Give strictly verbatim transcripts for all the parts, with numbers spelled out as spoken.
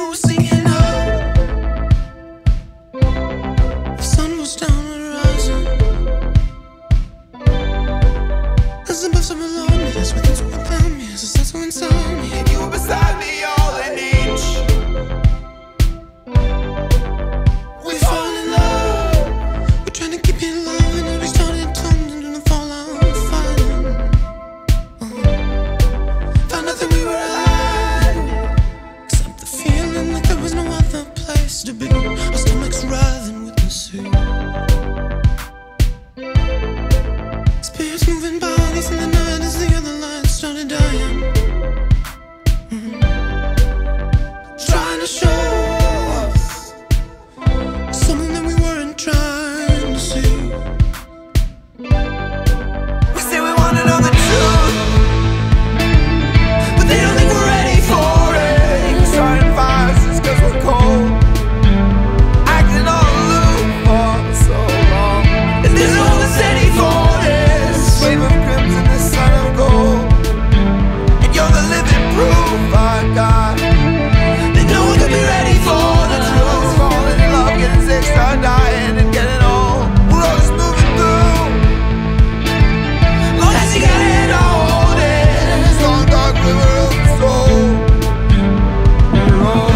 was singing up. The sun was down and rising. As the buffs of my lord me, as within so without me, as the stars so inside me, and you were beside me all in each. We fall in love. We're trying to keep it love, and every started toned into the fallout fighting. Uh, found nothing we were alive, except the feeling like there was no other place to be. Our stomachs writhing with the sea. Spirits moving bodies in the night as the other lights started dying. Mm-hmm. Trying to show us something that we weren't trying to see. We say we wanna know the truth, but they don't think we're ready for it. Starting fires just cause we're cold, acting all aloof for so long. If there's no one that's ready for this wave of crimson, this sun of gold, and you're the living proof, our God, that no one could be ready for the truth. Falling in love, getting sick, start dying, and getting old. We're all just moving through. Long as you got a hand, I'll hold it. In this long dark river of the soul, we roll.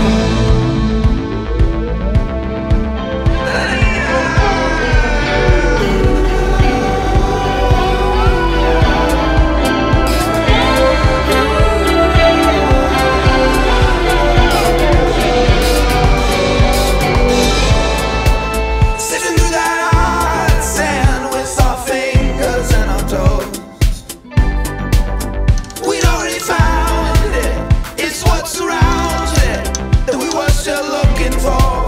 Sifting through that hard sand with soft fingers and our toes. We'd already found it. It's what surrounds it that we were still looking for.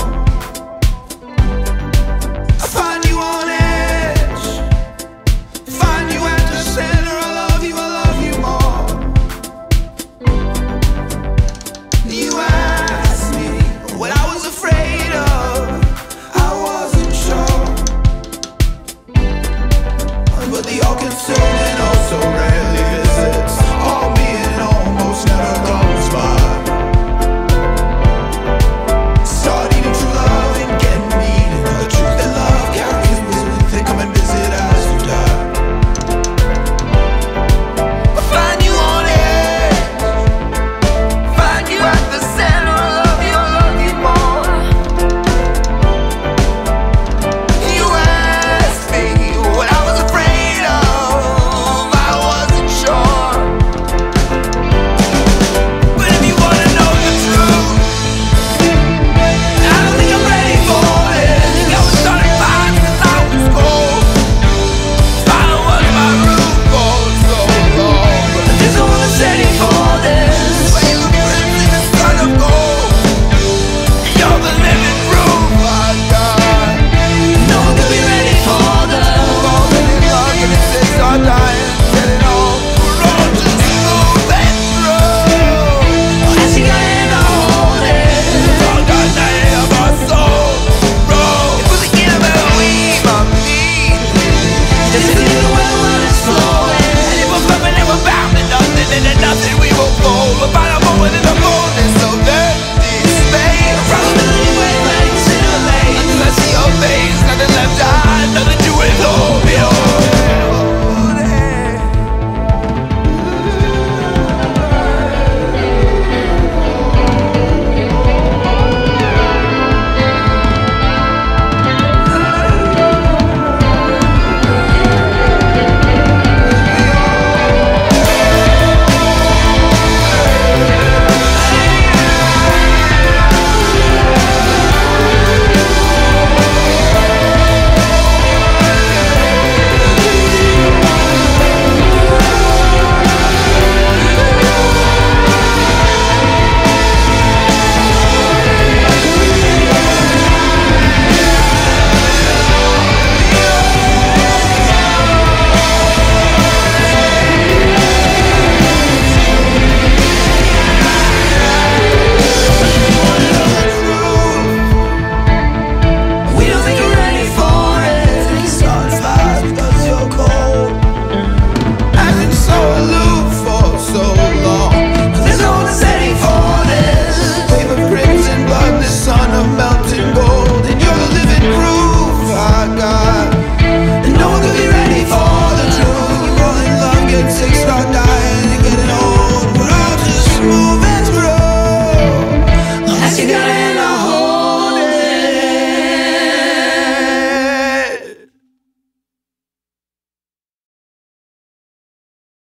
I find you on edge, find you at the center. I love you, I love you more. You asked me what I was afraid of. I wasn't sure, but the all-consuming, oh so rare